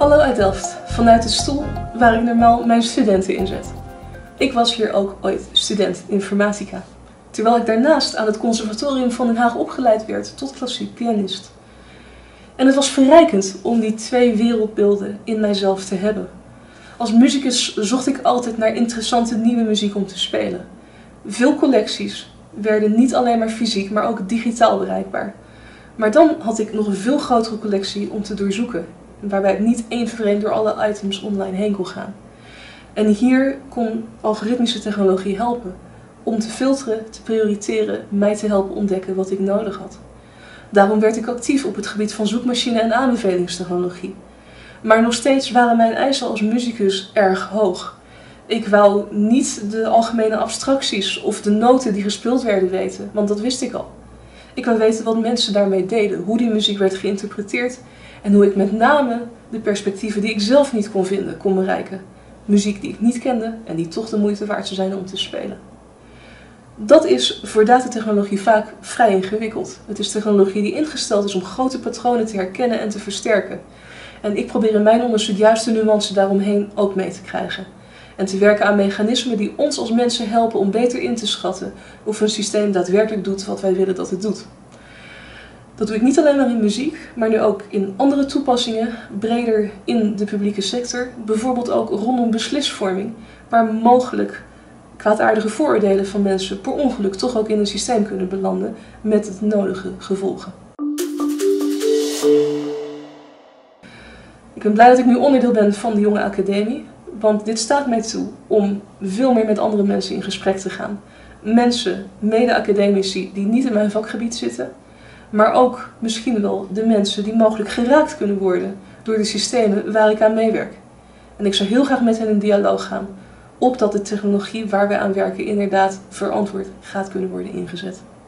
Hallo uit Delft, vanuit de stoel waar ik normaal mijn studenten inzet. Ik was hier ook ooit student informatica, terwijl ik daarnaast aan het conservatorium van Den Haag opgeleid werd tot klassiek pianist. En het was verrijkend om die twee wereldbeelden in mijzelf te hebben. Als muzikus zocht ik altijd naar interessante nieuwe muziek om te spelen. Veel collecties werden niet alleen maar fysiek, maar ook digitaal bereikbaar. Maar dan had ik nog een veel grotere collectie om te doorzoeken, waarbij ik niet één voor één door alle items online heen kon gaan. En hier kon algoritmische technologie helpen om te filteren, te prioriteren, mij te helpen ontdekken wat ik nodig had. Daarom werd ik actief op het gebied van zoekmachine- en aanbevelingstechnologie. Maar nog steeds waren mijn eisen als muzikus erg hoog. Ik wou niet de algemene abstracties of de noten die gespeeld werden weten, want dat wist ik al. Ik wou weten wat mensen daarmee deden, hoe die muziek werd geïnterpreteerd en hoe ik met name de perspectieven die ik zelf niet kon vinden, kon bereiken. Muziek die ik niet kende en die toch de moeite waard zou zijn om te spelen. Dat is voor datatechnologie vaak vrij ingewikkeld. Het is technologie die ingesteld is om grote patronen te herkennen en te versterken. En ik probeer in mijn onderzoek juist de nuance daaromheen ook mee te krijgen. En te werken aan mechanismen die ons als mensen helpen om beter in te schatten of een systeem daadwerkelijk doet wat wij willen dat het doet. Dat doe ik niet alleen maar in muziek, maar nu ook in andere toepassingen, breder in de publieke sector. Bijvoorbeeld ook rondom beslisvorming, waar mogelijk kwaadaardige vooroordelen van mensen per ongeluk toch ook in een systeem kunnen belanden met het nodige gevolgen. Ik ben blij dat ik nu onderdeel ben van de Jonge Academie, want dit staat mij toe om veel meer met andere mensen in gesprek te gaan. Mensen, mede-academici die niet in mijn vakgebied zitten, maar ook misschien wel de mensen die mogelijk geraakt kunnen worden door de systemen waar ik aan meewerk. En ik zou heel graag met hen in dialoog gaan, opdat de technologie waar wij aan werken inderdaad verantwoord gaat kunnen worden ingezet.